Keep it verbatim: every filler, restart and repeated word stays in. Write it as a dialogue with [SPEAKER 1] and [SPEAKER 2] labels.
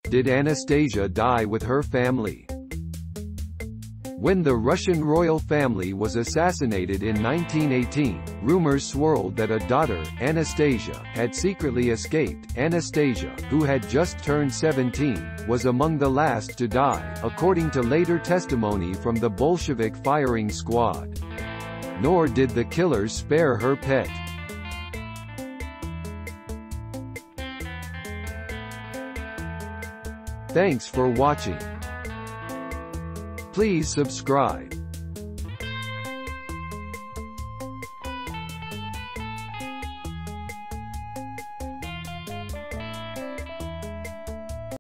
[SPEAKER 1] Did Anastasia die with her family? When the Russian royal family was assassinated in nineteen eighteen, rumors swirled that a daughter, Anastasia, had secretly escaped. Anastasia, who had just turned seventeen, was among the last to die, according to later testimony from the Bolshevik firing squad. Nor did the killers spare her pet. Thanks for watching. Please subscribe.